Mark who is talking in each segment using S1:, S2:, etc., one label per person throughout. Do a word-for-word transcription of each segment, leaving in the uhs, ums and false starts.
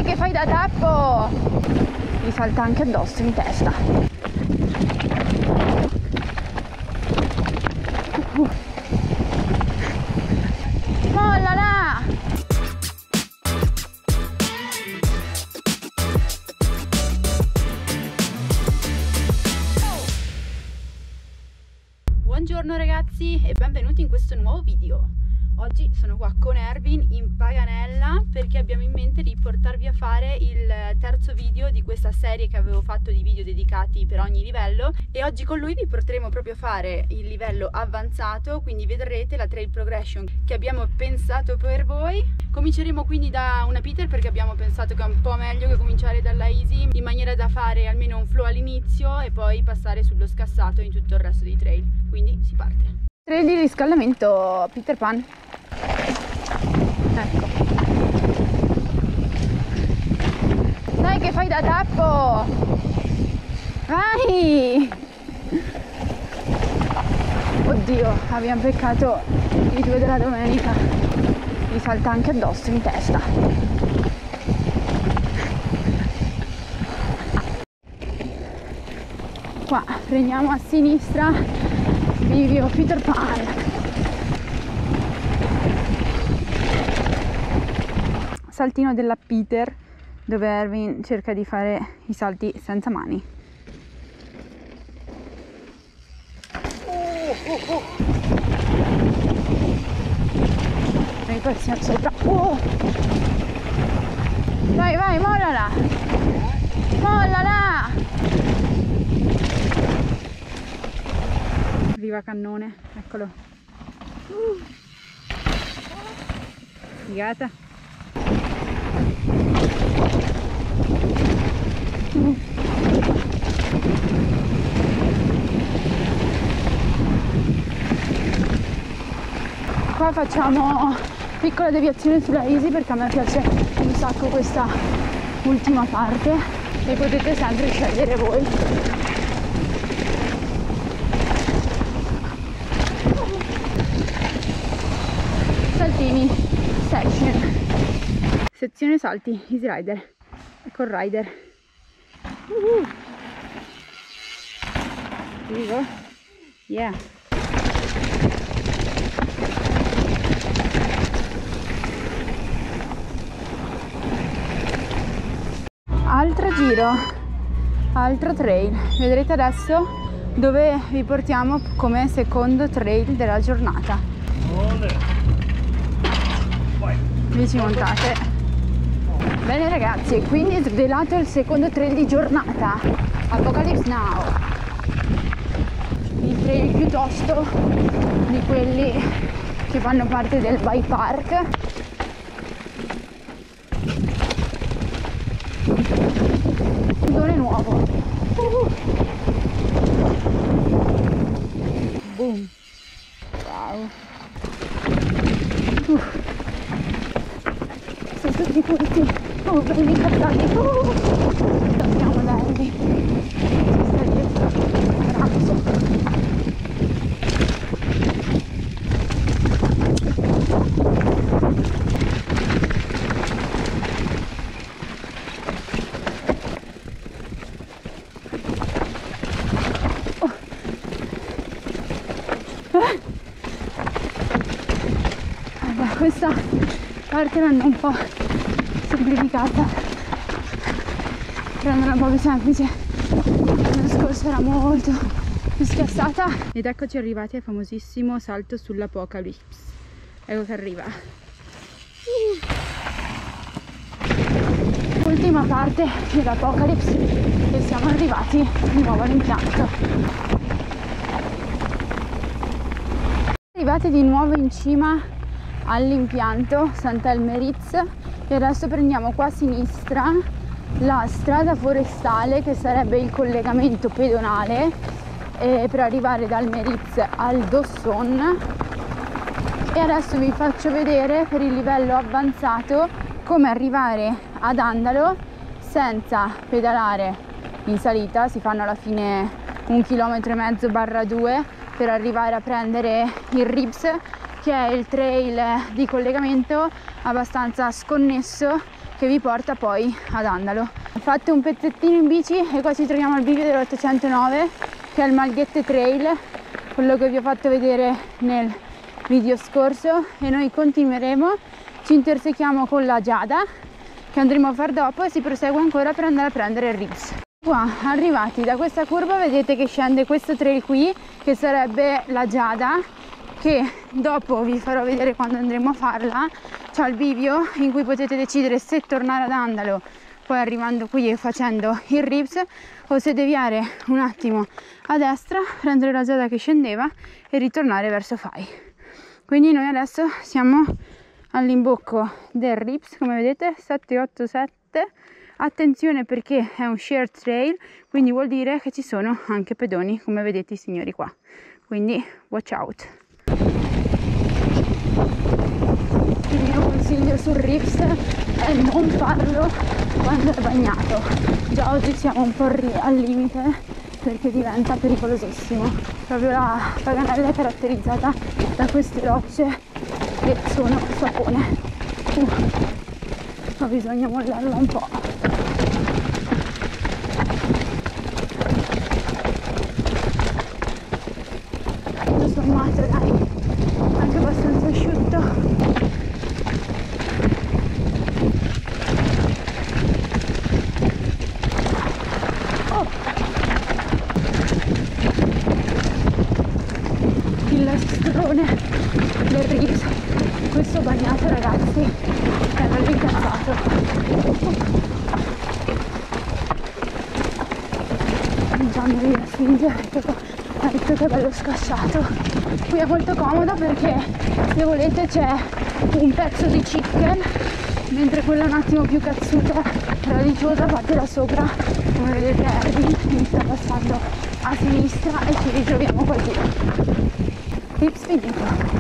S1: che fai da tappo! Mi salta anche addosso in testa. Uh. Mollala! Buongiorno ragazzi e benvenuti in questo nuovo video. Oggi sono qua con Erwin in Paganella perché abbiamo in mente di portarvi a fare il terzo video di questa serie che avevo fatto di video dedicati per ogni livello, e oggi con lui vi porteremo proprio a fare il livello avanzato, quindi vedrete la trail progression che abbiamo pensato per voi. Cominceremo quindi da una Peter perché abbiamo pensato che è un po' meglio che cominciare dalla easy, in maniera da fare almeno un flow all'inizio e poi passare sullo scassato in tutto il resto dei trail. Quindi si parte. Trail di riscaldamento Peter Pan. Ecco. Dai che fai da tappo! Vai! Oddio, abbiamo beccato i due della domenica. Mi salta anche addosso in testa. Qua prendiamo a sinistra Bivio Peter Pan. Saltino della Peter, dove Erwin cerca di fare i salti senza mani. Oh, oh, oh. Noi passiamo sopra. Oh. Vai, vai, mollala! Mollala! Arriva cannone, eccolo. Uh. Figata. Qua facciamo piccola deviazione sulla easy perché a me piace un sacco questa ultima parte e potete sempre scegliere voi. Saltini section, sezione salti easy rider con rider. Uh-huh. Here we go. Yeah. Altro giro, altro trail. Vedrete adesso dove vi portiamo come secondo trail della giornata. Bici montate. Bene ragazzi, quindi è svelato il secondo trail di giornata, Apocalypse Now. Il trail più tosto di quelli che fanno parte del bike park. Dove nuovo. Uh-huh. Boom. Wow. Uh. Sono tutti punti. Oh, belli incazzati. Oh. Torniamo da Erwin. Ci sta dietro. Bravo. Oh. Eh. Vabbè, questa parte l'hanno un po' semplificata, prenderla un po' più semplice. L'anno scorso era molto più scassata. Ed eccoci arrivati al famosissimo salto sull'Apocalypse. Ecco che arriva. uh. Ultima parte dell'Apocalypse e siamo arrivati di nuovo all'impianto. Arrivati di nuovo in cima all'impianto Sant'Elmeritz. E adesso prendiamo qua a sinistra la strada forestale che sarebbe il collegamento pedonale eh, per arrivare dal Meritz al Dosson. E adesso vi faccio vedere per il livello avanzato come arrivare ad Andalo senza pedalare in salita. Si fanno alla fine un chilometro e mezzo barra due per arrivare a prendere il Ribs, che è il trail di collegamento abbastanza sconnesso che vi porta poi ad Andalo. Fate un pezzettino in bici e qua ci troviamo al bivio dell'ottocentonove, che è il Malghette Trail, quello che vi ho fatto vedere nel video scorso, e noi continueremo, ci intersechiamo con la Giada che andremo a far dopo e si prosegue ancora per andare a prendere il Ribs. Qua arrivati da questa curva vedete che scende questo trail qui, che sarebbe la Giada, che dopo vi farò vedere quando andremo a farla. C'è il bivio in cui potete decidere se tornare ad Andalo poi arrivando qui e facendo il Ribs, o se deviare un attimo a destra, prendere la Giada che scendeva e ritornare verso Fai. Quindi noi adesso siamo all'imbocco del Ribs, come vedete, sette otto sette. Attenzione perché è un shared trail, quindi vuol dire che ci sono anche pedoni, come vedete i signori qua, quindi watch out. Il mio consiglio sul Ribs è non farlo quando è bagnato. Già oggi siamo un po' al limite perché diventa pericolosissimo. Proprio la Paganella è caratterizzata da queste rocce che sono sapone. Uh, ma bisogna mollarla un po'. Tutto sommato dai, anche abbastanza asciutto. Del Ribs, questo bagnato ragazzi è bello incazzato. Cominciando a spingere perché qua ha detto che è bello scassato. Qui è molto comodo perché se volete c'è un pezzo di chicken, mentre quella un attimo più cazzuta, radiciosa, parte da sopra. Come vedete Erwin mi sta passando a sinistra e ci ritroviamo qua giù. Ribs finito.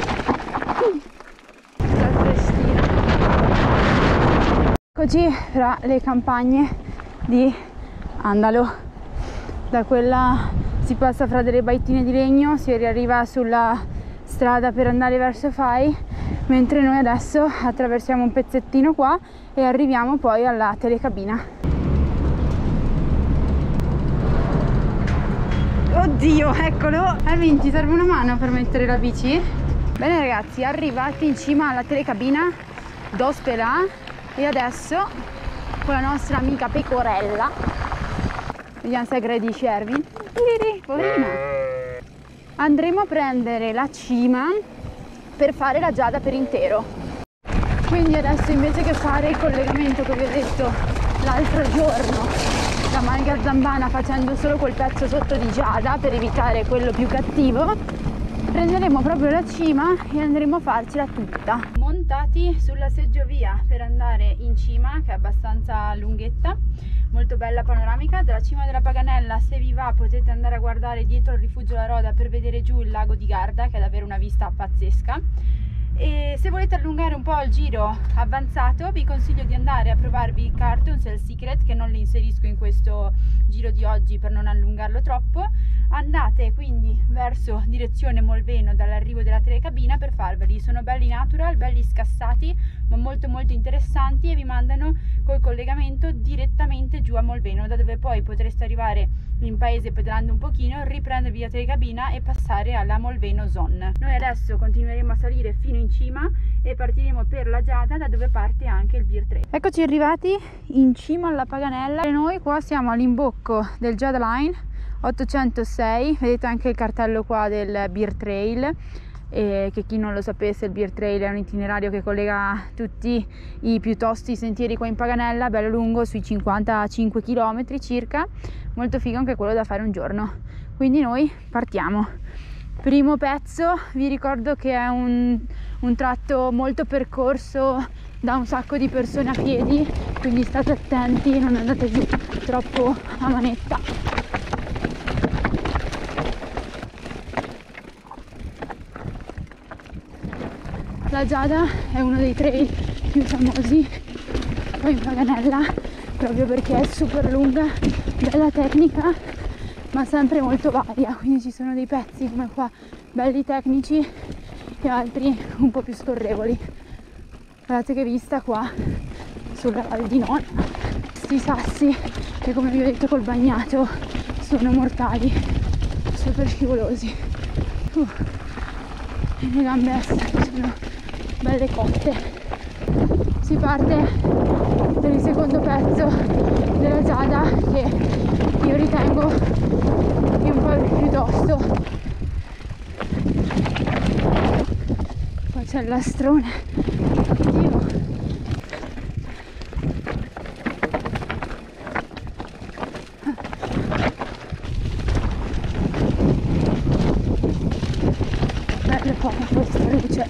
S1: Eccoci fra le campagne di Andalo. Da quella si passa fra delle baitine di legno, si riarriva sulla strada per andare verso Fai, mentre noi adesso attraversiamo un pezzettino qua e arriviamo poi alla telecabina. Oddio, eccolo! Erwin, ti serve una mano per mettere la bici? Bene ragazzi, arrivati in cima alla telecabina d'Ospelà e adesso con la nostra amica pecorella vediamo se aggredisce Erwin. Poverina. Andremo a prendere la cima per fare la Giada per intero. Quindi adesso invece che fare il collegamento che vi ho detto l'altro giorno da Malga Zambana facendo solo quel pezzo sotto di Giada per evitare quello più cattivo, prenderemo proprio la cima e andremo a farcela tutta. Montati sulla seggiovia per andare in cima, che è abbastanza lunghetta, molto bella panoramica. Dalla cima della Paganella, se vi va, potete andare a guardare dietro il rifugio La Roda per vedere giù il lago di Garda, che è davvero una vista pazzesca. E se volete allungare un po' il giro avanzato, vi consiglio di andare a provarvi Cartoons e il Secret, che non li inserisco in questo giro di oggi per non allungarlo troppo. Andate quindi verso direzione Molveno dall'arrivo della telecabina per farveli. Sono belli natural, belli scassati, ma molto molto interessanti, e vi mandano col collegamento direttamente giù a Molveno, da dove poi potreste arrivare in paese pedalando un pochino, riprendervi la telecabina e passare alla Molveno Zone. Noi adesso continueremo a salire fino in cima e partiremo per la Giada, da dove parte anche il Beer Trail. Eccoci arrivati in cima alla Paganella e noi qua siamo all'imbocco del Giada Line ottocentosei. Vedete anche il cartello qua del Beer Trail, e che chi non lo sapesse, il Beer Trail è un itinerario che collega tutti i più tosti sentieri qua in Paganella, bello lungo, sui cinquantacinque chilometri circa, molto figo anche quello da fare un giorno. Quindi noi partiamo. Primo pezzo, vi ricordo che è un, un tratto molto percorso da un sacco di persone a piedi, quindi state attenti, non andate giù troppo a manetta. La Giada è uno dei trail più famosi qua in Paganella, proprio perché è super lunga, bella tecnica, ma sempre molto varia, quindi ci sono dei pezzi come qua belli tecnici e altri un po' più scorrevoli. Guardate che vista qua sulla Val di Nona. Questi sassi che, come vi ho detto, col bagnato sono mortali, super scivolosi. Uh, e le gambe estere sono belle cotte. Si parte per il secondo pezzo della giada, che io ritengo un po' più tosto. Qua c'è il lastrone. Oddio. Belle poco questa luce.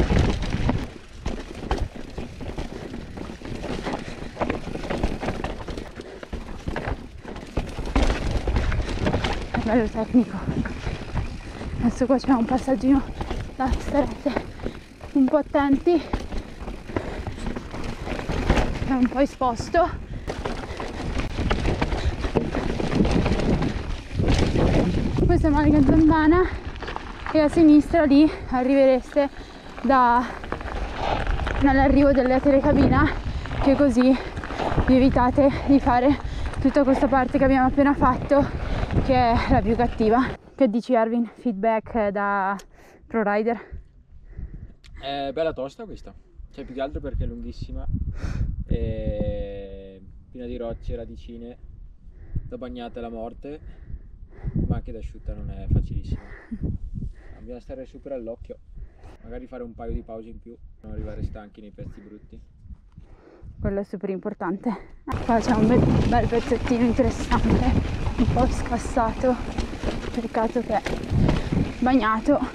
S1: È bello tecnico. Adesso qua c'è un passaggino da starete un po' attenti, è un po' esposto. Questa è Malaga Zambana e a sinistra lì arrivereste da nell'arrivo della telecabina, che così vi evitate di fare tutta questa parte che abbiamo appena fatto, che è la più cattiva. Che dici, Erwin? Feedback da pro rider?
S2: È bella tosta questa, cioè più che altro perché è lunghissima, e piena di rocce, radicine, da bagnata alla morte, ma anche da asciutta non è facilissima. Bisogna stare super all'occhio, magari fare un paio di pause in più, non arrivare stanchi nei pezzi brutti.
S1: Quello è super importante. Qua c'è un bel, bel pezzettino interessante, un po' scassato, peccato che è bagnato.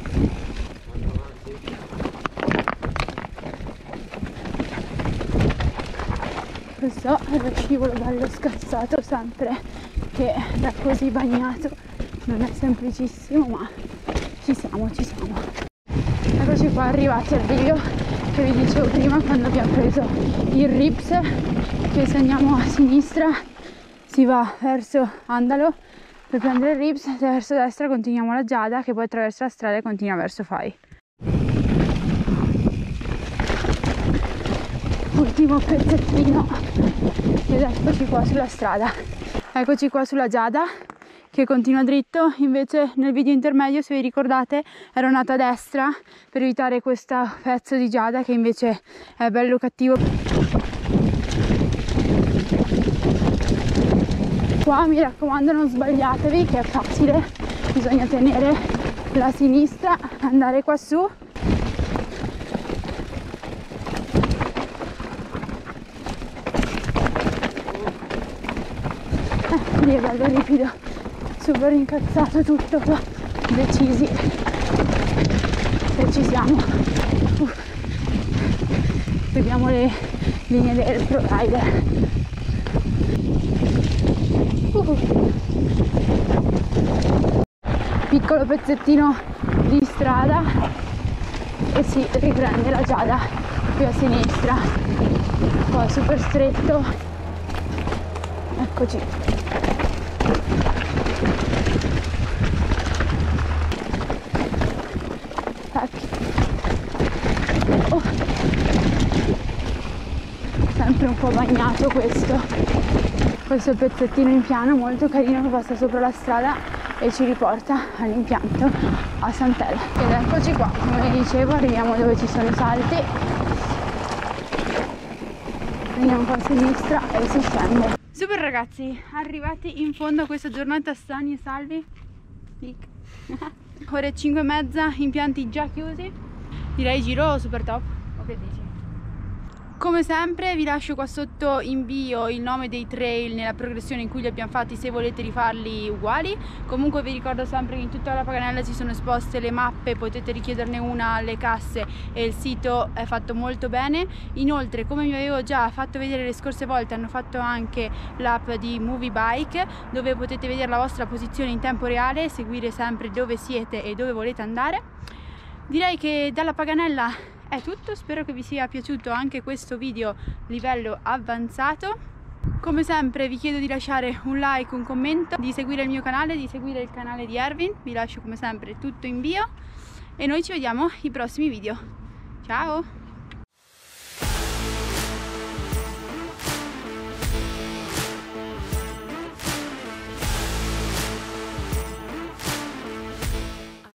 S1: Questo è lo scivolo bello scassato, sempre che da così bagnato non è semplicissimo, ma ci siamo, ci siamo. Eccoci qua arrivati al video che vi dicevo prima, quando abbiamo preso il Rips, che se andiamo a sinistra si va verso Andalo per prendere il Rips, e verso destra continuiamo la Giada, che poi attraversa la strada e continua verso Fai. Ultimo pezzettino ed eccoci qua sulla strada. Eccoci qua sulla Giada che continua dritto. Invece nel video intermedio, se vi ricordate, ero andata a destra per evitare questo pezzo di Giada che invece è bello cattivo. Qua mi raccomando non sbagliatevi, che è facile, bisogna tenere la sinistra, andare qua su. Eh, lì è bello ripido, super incazzato tutto qua, decisi, e ci siamo. Uh. Seguiamo le linee del pro rider. Uh. Piccolo pezzettino di strada e si riprende la Giada qui a sinistra. Qua è super stretto. Eccoci. Oh. Sempre un po' bagnato questo. Questo è il pezzettino in piano molto carino che passa sopra la strada e ci riporta all'impianto a Sant'Ela. Ed eccoci qua, come dicevo, arriviamo dove ci sono i salti, prendiamo un po' a sinistra e si scende. Super ragazzi, arrivati in fondo a questa giornata sani e salvi. Ore cinque e mezza, impianti già chiusi. Direi giro super top, o che dici? Come sempre vi lascio qua sotto in bio il nome dei trail nella progressione in cui li abbiamo fatti, se volete rifarli uguali. Comunque vi ricordo sempre che in tutta la Paganella ci sono esposte le mappe, potete richiederne una alle casse e il sito è fatto molto bene. Inoltre, come vi avevo già fatto vedere le scorse volte, hanno fatto anche l'app di Movie Bike, dove potete vedere la vostra posizione in tempo reale, seguire sempre dove siete e dove volete andare. Direi che dalla Paganella è tutto, spero che vi sia piaciuto anche questo video livello avanzato. Come sempre vi chiedo di lasciare un like, un commento, di seguire il mio canale, di seguire il canale di Erwin. Vi lascio come sempre tutto in bio e noi ci vediamo ai prossimi video. Ciao!